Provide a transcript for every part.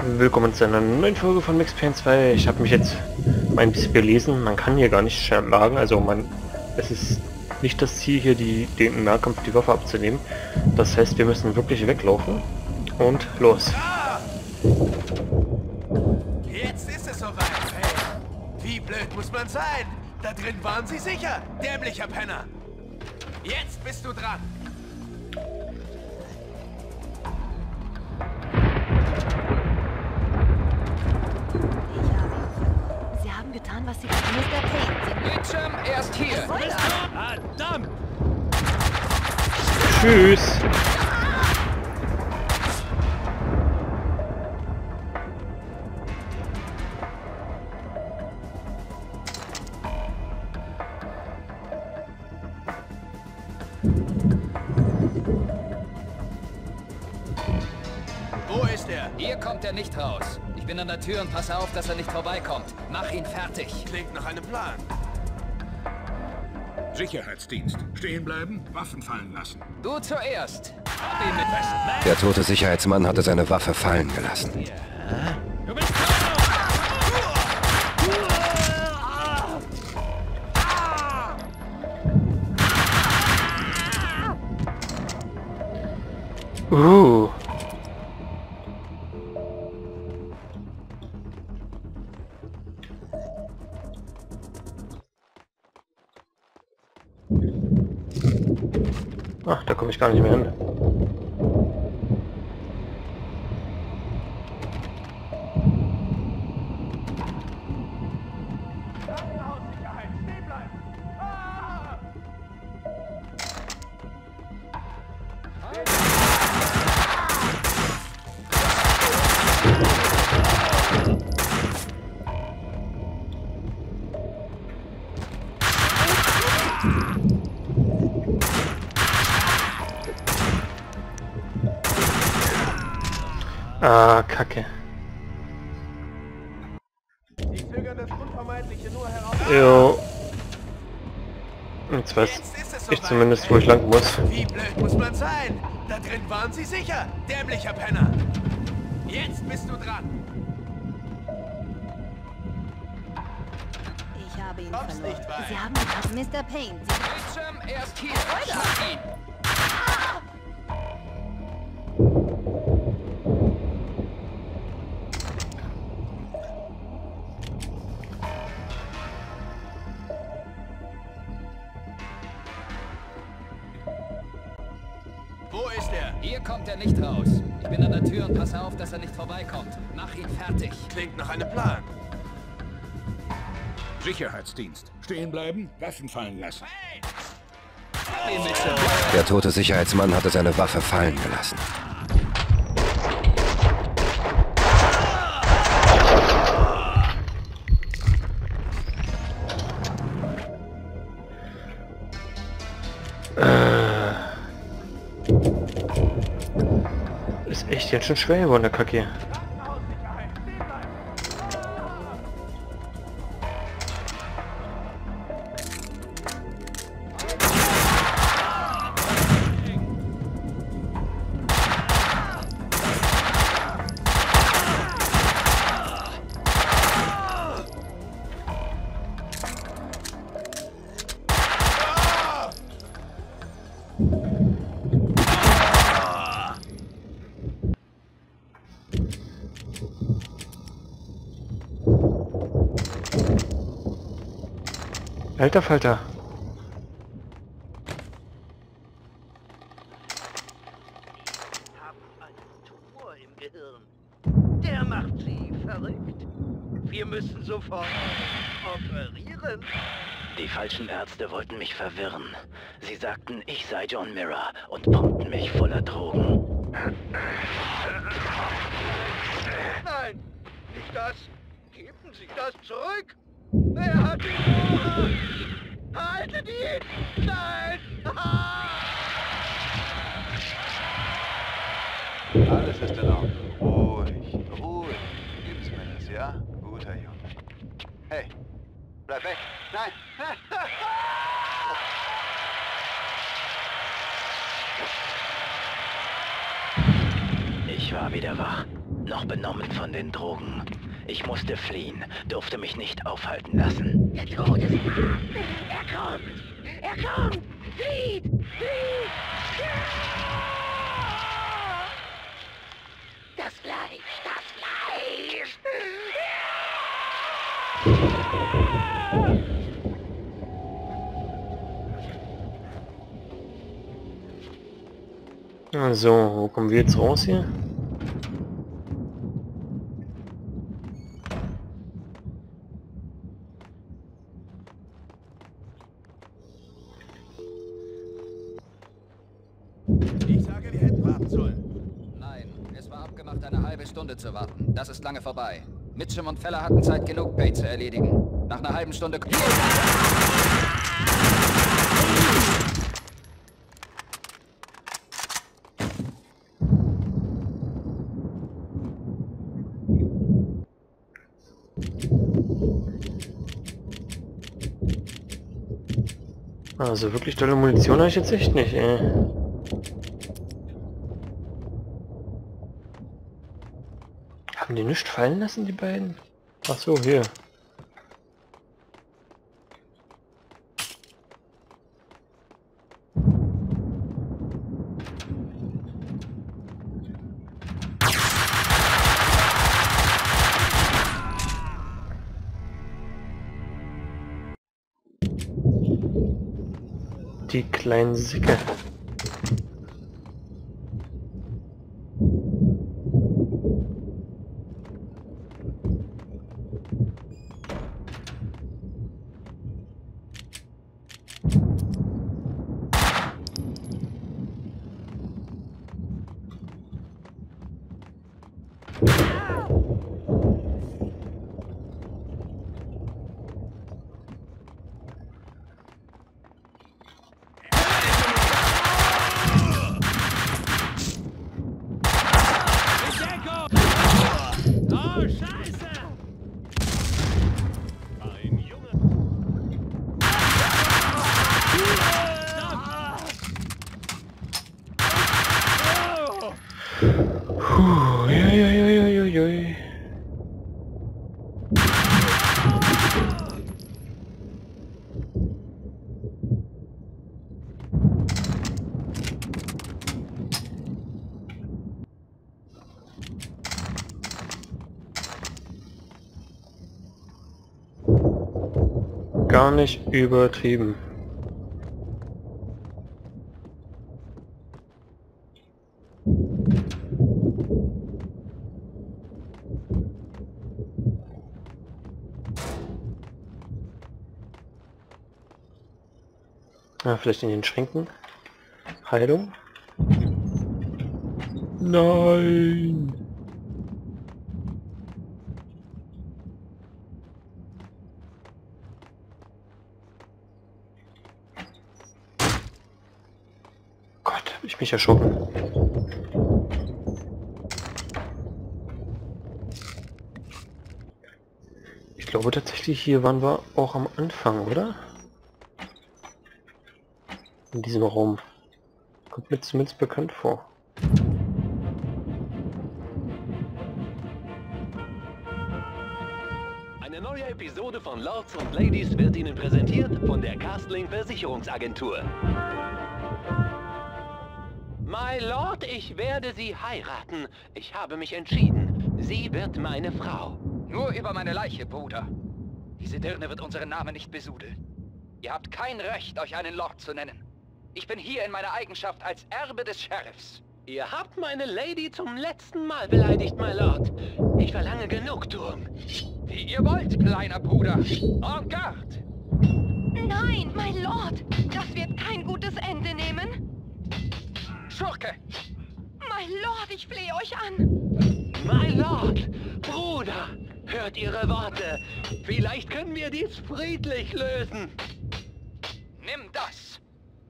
Willkommen zu einer neuen Folge von Max Payne 2. Ich habe mich jetzt mal ein bisschen belesen. Man kann hier gar nicht schlagen, also es ist nicht das Ziel hier, den Nahkampf die Waffe abzunehmen. Das heißt, wir müssen wirklich weglaufen und los. Jetzt ist es soweit. Hey, wie blöd muss man sein? Da drin waren sie sicher, dämlicher Penner. Jetzt bist du dran. Sie haben getan, was Sie mit Mr. Payne. Bildschirm erst hier. Verdammt! Tschüss! Wo ist er? Hier kommt er nicht raus. Ich bin an der Tür und passe auf, dass er nicht vorbeikommt. Mach ihn fertig. Klingt nach einem Plan. Sicherheitsdienst. Stehen bleiben, Waffen fallen lassen. Du zuerst. Hab ihn mit fest. Der tote Sicherheitsmann hatte seine Waffe fallen gelassen. Du bist Ach, da komme ich gar nicht mehr hin. Sicherheit, stehen bleiben! Ah! Ah, Kacke. Die zögern das Unvermeidliche nur heraus. Jo. Jetzt weiß Jetzt ist es ich soweit. zumindest, wo ich lang muss. Wie blöd muss man sein? Da drin waren sie sicher, dämlicher Penner. Jetzt bist du dran. Ich habe ihn Kommst verloren. nicht weit. Sie haben getan, Mr. Payne. Sie Bildschirm erst hier. Schlag ihn. Wo ist er? Hier kommt er nicht raus. Ich bin an der Tür und passe auf, dass er nicht vorbeikommt. Mach ihn fertig. Klingt nach einem Plan. Sicherheitsdienst. Stehen bleiben, Waffen fallen lassen. Hab ihn mit fest. Der tote Sicherheitsmann hatte seine Waffe fallen gelassen. Ist echt jetzt schon schwer geworden, der Kacke. Sicherheit, stehen bleiben! Alter Falter. Haben einen Tumor im Gehirn. Der macht sie verrückt. Wir müssen sofort operieren. Die falschen Ärzte wollten mich verwirren. Sie sagten, ich sei John Mirror und pumpten mich voller Drogen. Nein, nicht das. Geben Sie das zurück. Er hat ihn. Haltet ihn! Nein! Alles ist in Ordnung. Ruhig, ruhig. Gib's mir das, ja? Guter Junge. Hey, bleib weg. Nein! Ich war wieder wach. noch benommen von den Drogen. Ich musste fliehen, durfte mich nicht aufhalten lassen. Der Tod ist nah. Er kommt! Er kommt! Flieht! Flieht! Ja! Das Fleisch! Das Fleisch! So, wo kommen wir jetzt raus hier? Ich sage, wir hätten warten sollen. Nein, es war abgemacht, eine halbe Stunde zu warten. Das ist lange vorbei. Mitchum und Feller hatten Zeit genug, Pate zu erledigen. Nach einer halben Stunde... Also wirklich tolle Munition habe ich jetzt echt nicht, ey. Haben die nichts fallen lassen, die beiden? Ach so, hier. Die kleinen Sicke. Uiuiuiui. Gar nicht übertrieben. Ja, vielleicht in den Schränken. Heilung. Nein! Gott, hab ich mich erschrocken. Ich glaube tatsächlich, hier waren wir auch am Anfang, oder? In diesem Raum. Kommt mir zumindest bekannt vor. Eine neue Episode von Lords und Ladies wird Ihnen präsentiert von der Castling Versicherungsagentur. My Lord, ich werde Sie heiraten. Ich habe mich entschieden. Sie wird meine Frau. Nur über meine Leiche, Bruder. Diese Dirne wird unseren Namen nicht besudeln. Ihr habt kein Recht, euch einen Lord zu nennen. Ich bin hier in meiner Eigenschaft als Erbe des Sheriffs. Ihr habt meine Lady zum letzten Mal beleidigt, my Lord. Ich verlange Genugtuung. Wie ihr wollt, kleiner Bruder. En garde! Nein, mein Lord! Das wird kein gutes Ende nehmen. Schurke! Mein Lord, ich flehe euch an! My Lord! Bruder! Hört Ihre Worte! Vielleicht können wir dies friedlich lösen! Nimm das!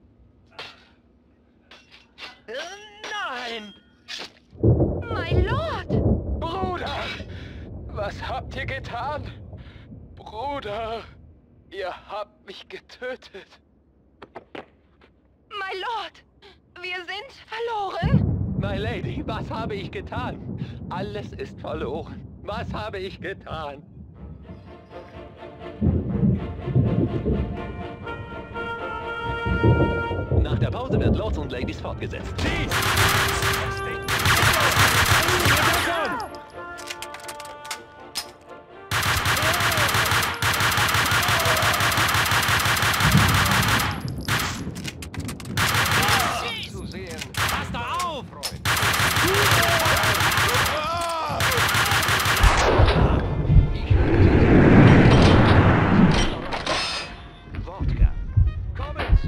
Nein! Mein Lord! Bruder! Was habt ihr getan? Bruder! Ihr habt mich getötet! Mein Lord! Wir sind verloren! My Lady, was habe ich getan? Alles ist verloren. Was habe ich getan? Nach der Pause wird Lords und Ladies fortgesetzt. Pass da auf! Wodka. Kommen!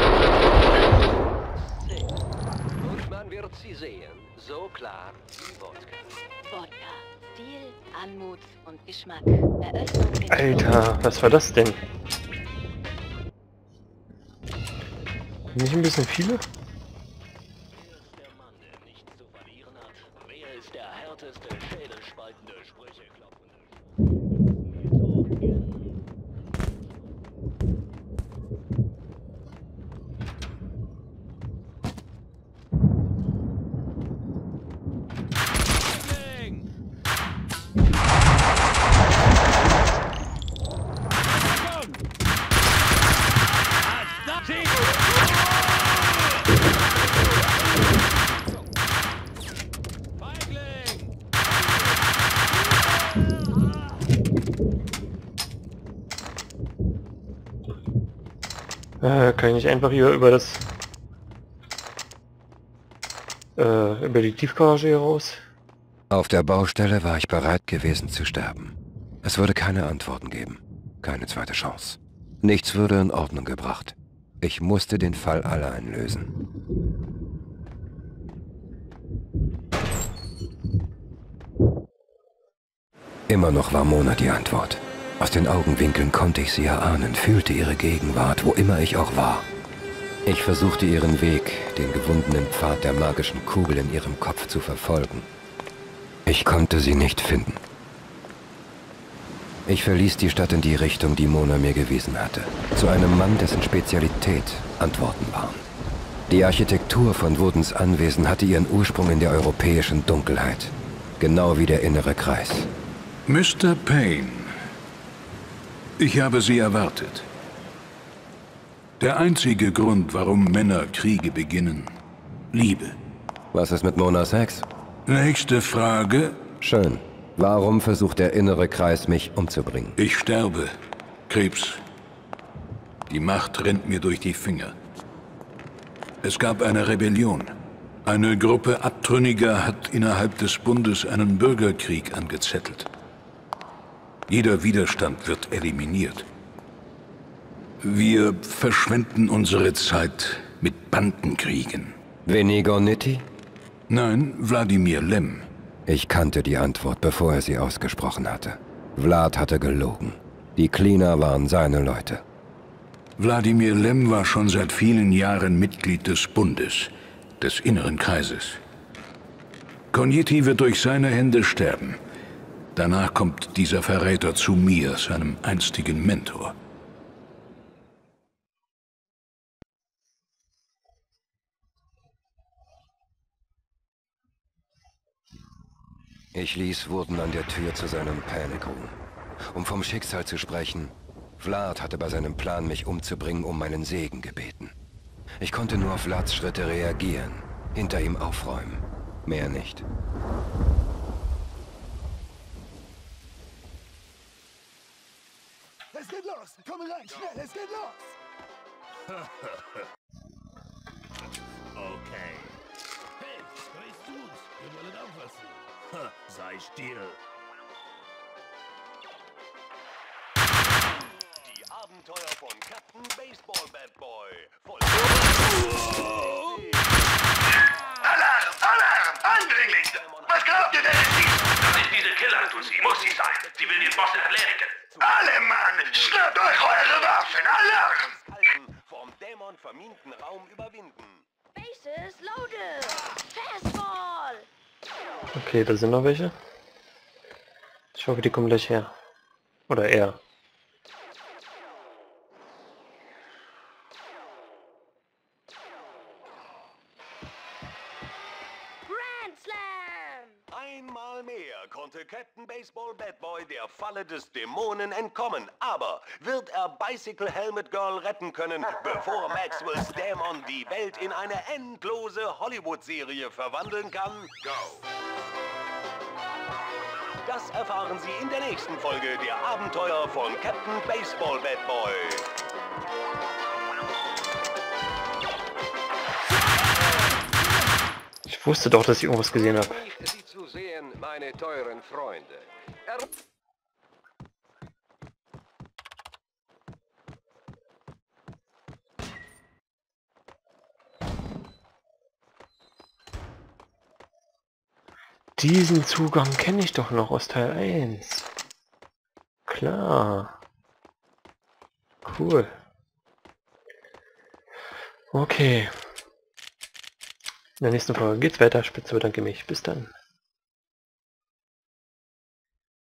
Und man wird sie sehen. So klar wie Wodka. Wodka. Stil, Anmut und Geschmack. Eröffnung in Alter, was war das denn? Nicht ein bisschen viele? Der Mann, der nichts zu verlieren hat. Wer ist der härteste, schädelspaltende, sprücheklopfende? Kann ich nicht einfach hier über das... über die Tiefgarage hier raus? Auf der Baustelle war ich bereit gewesen zu sterben. Es würde keine Antworten geben. Keine zweite Chance. Nichts würde in Ordnung gebracht. Ich musste den Fall allein lösen. Immer noch war Mona die Antwort. Aus den Augenwinkeln konnte ich sie erahnen, fühlte ihre Gegenwart, wo immer ich auch war. Ich versuchte ihren Weg, den gewundenen Pfad der magischen Kugel in ihrem Kopf zu verfolgen. Ich konnte sie nicht finden. Ich verließ die Stadt in die Richtung, die Mona mir gewiesen hatte. Zu einem Mann, dessen Spezialität Antworten waren. Die Architektur von Woodens Anwesen hatte ihren Ursprung in der europäischen Dunkelheit. Genau wie der innere Kreis. Mr. Payne, ich habe Sie erwartet. Der einzige Grund, warum Männer Kriege beginnen: Liebe. Was ist mit Monas Hex? Nächste Frage. Schön. Warum versucht der innere Kreis, mich umzubringen? Ich sterbe. Krebs. Die Macht rennt mir durch die Finger. Es gab eine Rebellion. Eine Gruppe Abtrünniger hat innerhalb des Bundes einen Bürgerkrieg angezettelt. Jeder Widerstand wird eliminiert. Wir verschwenden unsere Zeit mit Bandenkriegen. Venigo Nitti? Nein, Wladimir Lem. Ich kannte die Antwort, bevor er sie ausgesprochen hatte. Vlad hatte gelogen. Die Cleaner waren seine Leute. Wladimir Lem war schon seit vielen Jahren Mitglied des Bundes, des inneren Kreises. Cognetti wird durch seine Hände sterben. Danach kommt dieser Verräter zu mir, seinem einstigen Mentor. Ich ließ Wurden an der Tür zu seinem Panic Room. Um vom Schicksal zu sprechen, Vlad hatte bei seinem Plan, mich umzubringen, um meinen Segen gebeten. Ich konnte nur auf Vlads Schritte reagieren, hinter ihm aufräumen. Mehr nicht. Es geht los! Komm rein, schnell, es geht los! Okay. Hey, was tut's? Wir wollen aufpassen. Sei still. Die Abenteuer von Captain Baseball Bad Boy. Voll. Alarm! Alarm! Eindringling! Was glaubt ihr denn, es ist? Das ist diese Killer, Tussi. Muss sie sein. Sie will den Boss erledigen. Alle Mann! Schnappt euch eure Waffen! Alarm! Halten, vom Dämon verminten Raum überwinden. Bases loaded! Fastball! Okay, da sind noch welche. Ich hoffe, die kommen gleich her. Oder er. Captain Baseball Bad Boy der Falle des Dämonen entkommen. Aber wird er Bicycle Helmet Girl retten können, bevor Maxwell's Dämon die Welt in eine endlose Hollywood-Serie verwandeln kann? Go! Das erfahren Sie in der nächsten Folge der Abenteuer von Captain Baseball Bad Boy. Ich wusste doch, dass ich irgendwas gesehen habe. Sie zu sehen, meine teuren Freunde. Diesen Zugang kenne ich doch noch aus Teil 1. Klar. Cool. Okay. In der nächsten Folge geht's weiter. Spitze bedanke mich. Bis dann.